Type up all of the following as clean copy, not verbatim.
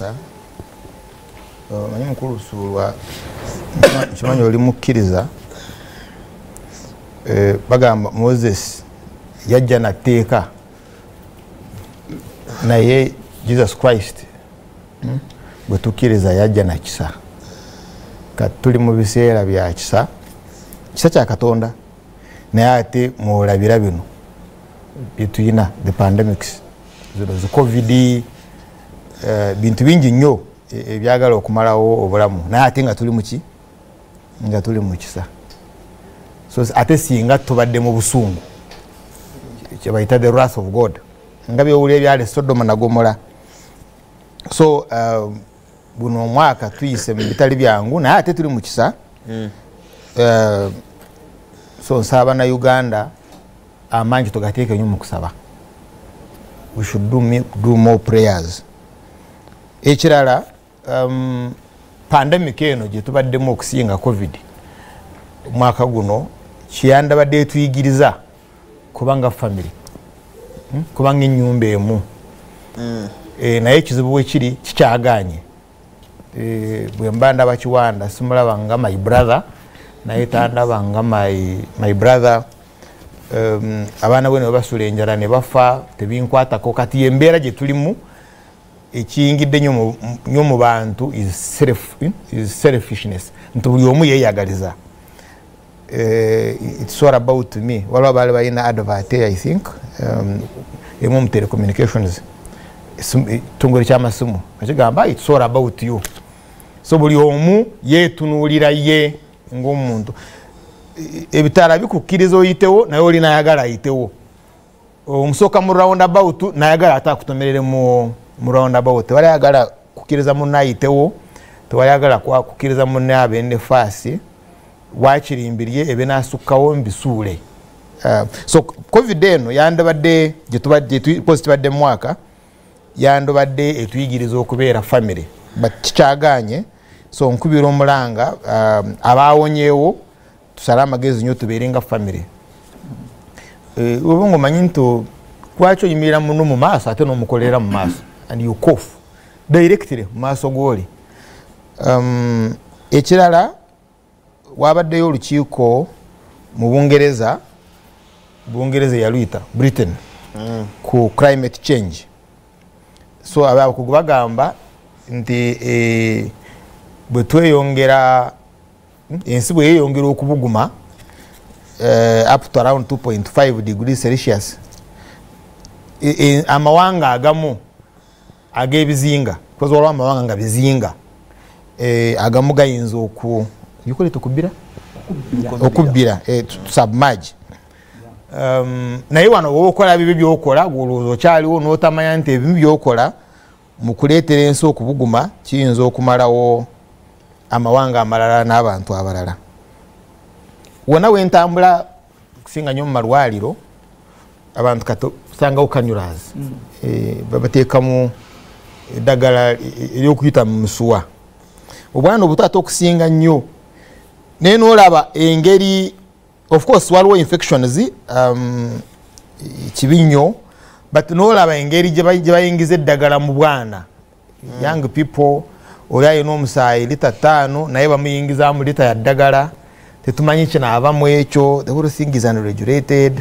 Manyi mukulu Sulwa kimanyi oli mukkiriza bagamba Moses yajja nateeka naye Jesus Christ bwe tukkiriza yajja na kisa kati tuli mu biseera bya kisa kya Katonda naye ate mwolabira bino byetuyina the pandemics zino zi covid bintu bingi nnyo ebyagala okumalawo obulamu naye ate nga tuli muki nga tuli mu kisa so ate singa tubadde mu busungu kyebayita the wrath of God nga byowulira ebyali Sodoma na Gomora so buno omwaka tuyise mu bitali byangu naye ate tuli mu kisa so nsaba na Uganda amanyi tugateeke nnyo mu kusaba we should do more prayers ekirala pandemic eno gye tubaddemu okusinga covid mwaka guno kiyandabadde tuyigiriza kubanga family kubanga ennyumba emu naye ekizibu bwe kiri kikyaganye bwe mba ndaba Kiwanda simulaba nga my brother naye tandaba nga my brother abaana bwe ne basula enjala ne bafa tebinkwatako kati embeera gye tulimu ekiyingidde nnyo mu bantu is selfishness nti buli omu yeeyagaliza it's all about me waliwo baali balina advert I think emu mu telecommunications tungole ky'amasimu akigamba it's all about you so buli omu yeetunuulira ye ng'omuntu ebitaala bikukkiriza oyitewo naye oli nayagala ayitewo omusooka mu roundabout nayagala ate akutomerere mu roundabout tewali ayagala kukkiriza munne ayitewo tewali ayagala kukkiriza munne abende faasi wakirimbirye ebe nasukkawo mbisuule so covid eno yandabadde gyetubadde mwaka yandobadde etuyigiriza okubeera family but kikyaganye so nkubira omulanga abaawonyeewo tusale amagezi nnyo tubeere nga family oba ng'omanyi nti kwaki oyimirira munno mu maaso ate n'omukolera mu maaso and you cough directly mu maaso g'oli ekirala wabaddeyo olukiiko mu Bungereza yaluyita Britain ku climate change so abakugu bagamba nti bwe tweyongera ensi bwe yeeyongera okubuguma up to around 2.5 degrees Celsius amawanga agamu ag'ebizinga because waliwo amawanga nga bizinga agamu gayinza okubbira submerge naye wano woba okola bibi byokola gwolowooza okyaliwo n'otamanya nti ebibi byokola mu kuleetera ensi okubuguma kiyinza okumalawo amawanga amalala n'abantu abalala wonna wentambula okusinga nnyo mu malwaliro abantu kato usangawo kanyulazi babateekamu eddagala eryokuyita mu musuwa obwana obuto ate okusinga nnyo naye n'olaba engeri of course waliwo infections kibi nnyo but n'olaba engeri gye bayingiza eddagala mu bwana young people oli ayina omusaayi lita 5 naye bamuyingizaamu lita ya ddagala tetumanyi kinaavamu ekyo the whole thing is unregulated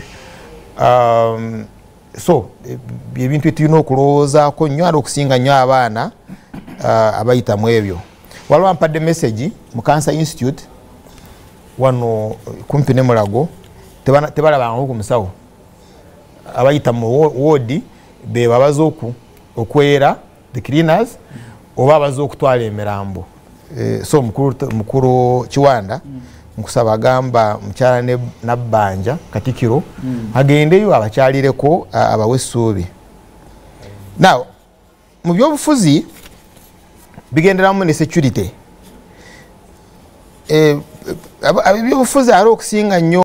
so ebintu byetulina okulowoozaako nnyo ali okusinga nnyo abaana abayitamu ebyo waliwo mpadde message mu Cancer Institute wano kumpi ne Mulago tebalabangako ku musawo abayita mu wodi be babaza okwera the cleaners oba abaza okutwala emirambo so mukuru Kiwanda nkusaba agamba mukyala Nabbanja Katikiro agendeyo abakyalireko abawe essuubi now mu byobufuzi bigenderamu ne security ebyobufuzi ali okusinga nnyo